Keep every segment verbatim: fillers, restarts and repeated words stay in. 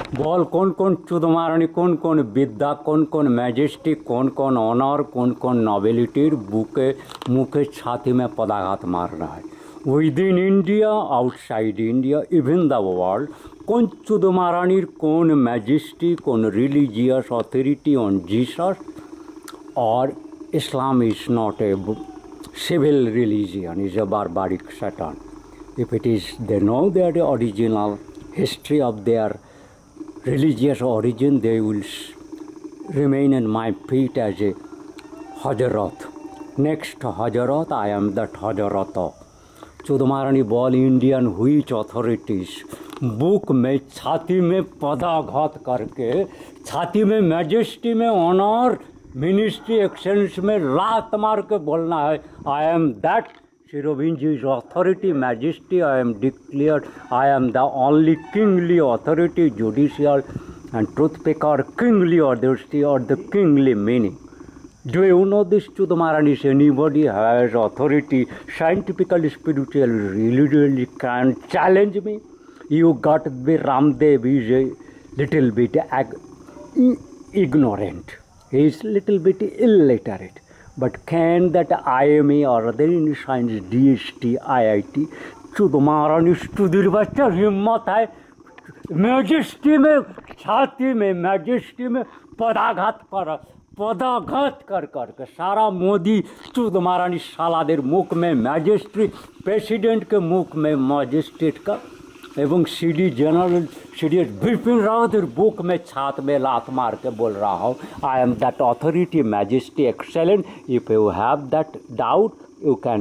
বল কোন কোন চুদমারানি, কোন কোন বিদ্যা, কোন কোন मैजेस्टी, कौन कौन ऑनर, कौन कौन नॉबिलिटीर बुके मुखे छाती में पदाघात मार रहा है। Within India, outside India, even the world, कौन चुदमारानिर कौन मैजेस्टी, कौन रिलीजियस अथॉरिटी ऑन जीसस, और Islam is not a civil religion, is a barbaric Satan. If it is, they know their original history of their religious origin, they will remain in my feet as a Hajarat. Next Hajarat, I am that Hajarat. चुदमारानी बॉल Indian हुईच authorities book में छाती में पदाघात करके, छाती में majesty में ऑनर मिनिस्ट्री एक्सचेंज में लात मार के बोलना है, I am that Shirovinji's authority, majesty, I am declared, I am the only kingly authority, judicial and truth picker, kingly authority or the kingly meaning. Do you know this, Chudamaranis? Anybody has authority, scientifically, spiritually, religiously can challenge me? You got to be Ramdev is a little bit ag- ignorant. He is little bit illiterate. But can that I M A or other science D S T, I I T, चुदमारानी चुदिर बच्चा हिम्मत है majesty में, छाती में majesty में पदाघात कर पदाघात कर कर के सारा मोदी चुदमारानी सालादेर मुख में मैजेस्ट्री, प्रेसिडेंट के मुख में मैजिस्ट्रेट का एवं C D general C D Bipin रावतेर बुक में छात में लात मार के बोल रहा हूँ, I am that authority, majesty, excellent. If you have that doubt, you can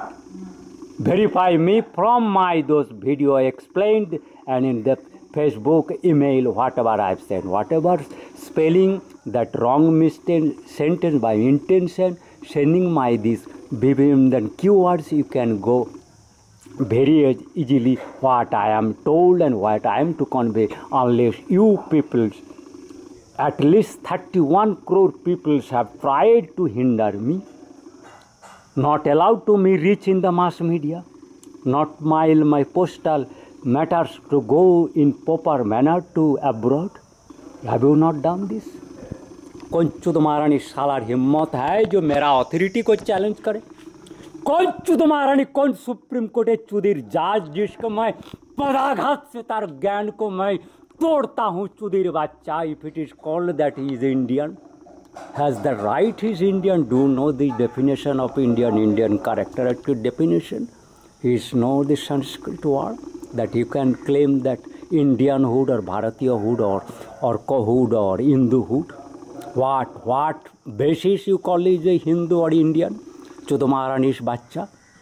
verify me from my those video explained and in the Facebook, email, whatever I've said, whatever spelling that wrong mistake sentence by intention, sending my this B B M then keywords, you can go very easily what I am told and what I am to convey, unless you people, at least thirty-one crore people have tried to hinder me, not allowed to me reach in the mass media, not mail my postal matters to go in proper manner to abroad. Have you not done this? कौन चुदमारानी सालार हिम्मत है जो मेरा authority को challenge करे? कौन चुदमारानी, कौन supreme court है चुदिर जज जिसको मैं पदाघात से तार ज्ञान को मैं तोड़ता हूँ, चुदिर बच्चा. If it is called that he is Indian, has the right, he is Indian. Do know the definition of Indian, Indian characteristic definition. He is know the Sanskrit word that you can claim that Indianhood or Bharatiyahood or or Kohood or Hinduhood. What what basis you call is a Hindu or Indian? Chudamaranis bacha.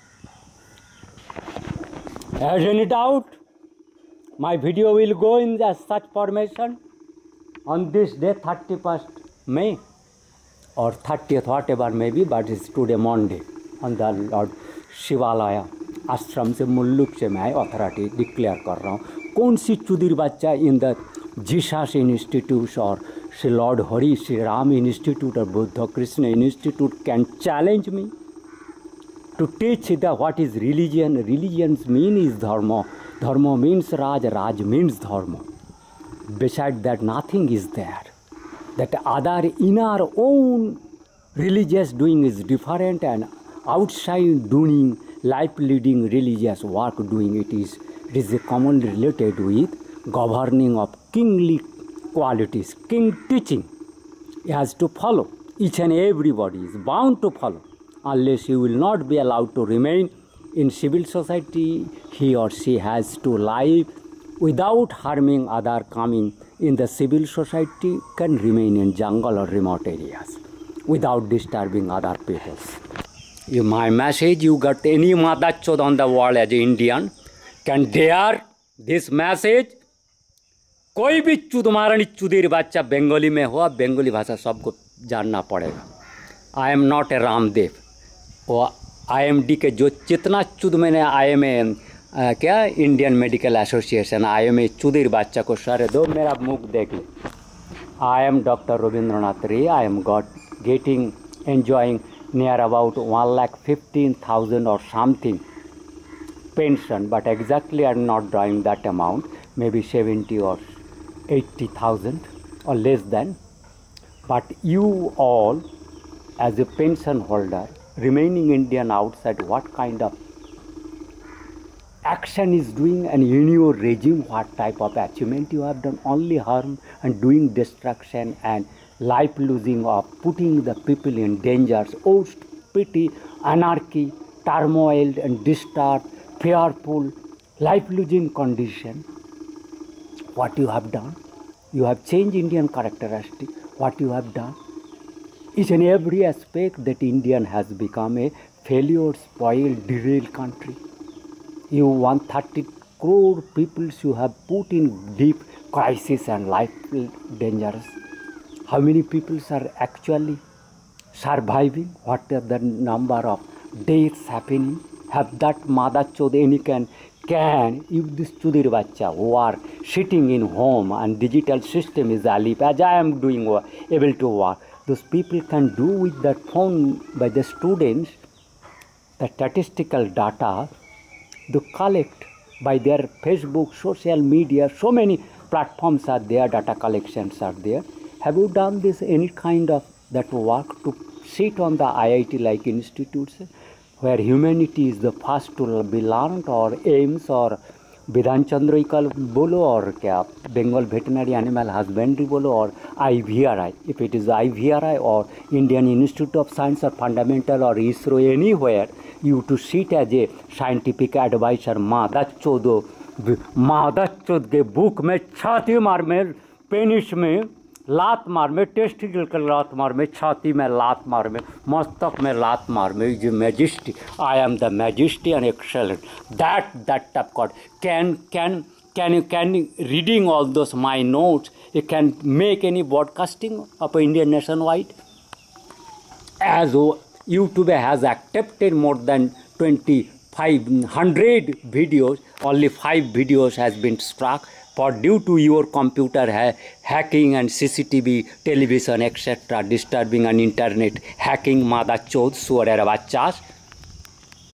Has any doubt? My video will go in the such formation on this day, thirty-first May. Or thirtieth, whatever may be, but it's today Monday on the Lord Shivalaya ashram से मुल्लुक से मैं authority declare कर रहा हूँ. कौन सी चुदिर बच्चा in the Jesus institute और Shri lord Hari Shri Ram institute और Buddha Krishna institute can challenge me to teach the what is religion? Religions mean is dharma, dharma means raj, raj means dharma. Beside that nothing is there. That other in our own religious doing is different, and outside doing, life leading religious work doing, it is it is commonly related with governing of kingly qualities, king teaching. He has to follow. Each and everybody is bound to follow. Unless he will not be allowed to remain in civil society, he or she has to live without harming other coming in the civil society, can remain in jungle or remote areas without disturbing other people. You, my message, you got any mother chod on the world as an Indian can dare this message? कोई भी चुदमारानी चुदिर बच्चा बंगाली में हुआ, बंगाली भाषा सबको जानना पड़ेगा. I am not a Ramdev. वो आई एम डी के जो जितना चुद मैंने आई एम ए आ, क्या Indian Medical Association, I am a चुदिर बच्चा को सारे दो मेरा मुख देख ले. I am doctor Ravindranath Ray. I am got getting enjoying near about one lakh fifteen thousand or something pension, but exactly I am not drawing that amount, maybe seventy or eighty thousand or less than, but you all as a pension holder remaining Indian outside, what kind of action is doing, and in your regime what type of achievement you have done? Only harm and doing destruction and life losing of putting the people in dangers, host, pity, anarchy, turmoil and disturbed, fearful, life losing condition. What you have done? You have changed Indian characteristic. What you have done? Each and every aspect that Indian has become a failure, spoiled, derailed country. You one hundred thirty crore people you have put in deep crisis and life dangerous. How many people are actually surviving? What are the number of deaths happening? Have that mother chode any can can if this chudir bacha who are sitting in home and digital system is alive as I am doing able to work, those people can do with that phone by the students the statistical data to collect by their Facebook, social media, so many platforms are there, data collections are there. Have you done this any kind of that work to sit on the I I T like institutes where humanity is the first to be learned, or AIMS or Bidhan Chandrikal bolo or kya Bengal Veterinary Animal Husbandry bolo or I V R I, if it is I V R I or Indian Institute of Science or Fundamental or ISRO, anywhere you to sit as a scientific advisor. मादा चौदो मादा चौद के book में छाती मार में penis में लात मार में टेस्टिकल के लात मार में छाती में लात मार में मस्तक में लात मार में जो majesty I am the majesty and excellent that that type God can can can you can reading all those my notes you can make any broadcasting of Indian nationwide as YouTube has accepted more than twenty-five hundred videos, only five videos has been struck for due to your computer ha hacking and C C T V, television, et cetera, disturbing and internet hacking, mother chod, suarera bachas.